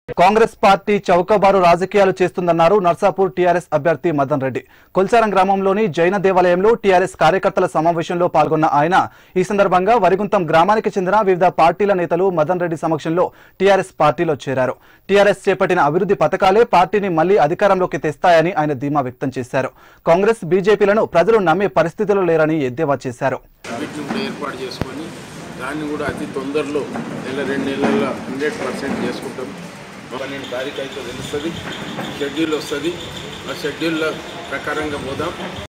Congress party చౌకబారు రాజకీయాలు చేస్తుందన్నారు Narsapur TRS అభ్యర్థి మదన్ రెడ్డి. కొల్చారం గ్రామంలోని జైన దేవాలయంలో టీఆర్ఎస్ కార్యకర్తల సమావేశంలో పాల్గొన్న ఆయన ఈ సందర్భంగా వరిగుంతం గ్రామానికి చెందిన వివిధ పార్టీల నేతలు మదన్ రెడ్డి సమక్షంలో టీఆర్ఎస్ పార్టీలో చేరారు. టీఆర్ఎస్ చేపట్టిన అభివృద్ధి పథకాలే పార్టీని మళ్లీ అధికారంలోకి తెస్తాయని ఆయన ధీమా వ్యక్తం చేశారు. కాంగ్రెస్ బీజేపీలను ప్రజలు నమ్మే పరిస్థితిలో లేరని ఎద్దేవా చేశారు. దాన్ని కూడా అతి తొందరలో నెల 2 నెలల్లో 100% చేసుకుంటాం. 12 తారీఖు అయితే తెలుస్తుంది, షెడ్యూల్ వస్తుంది. ఆ షెడ్యూల్ ప్రకారంగా పోదాం.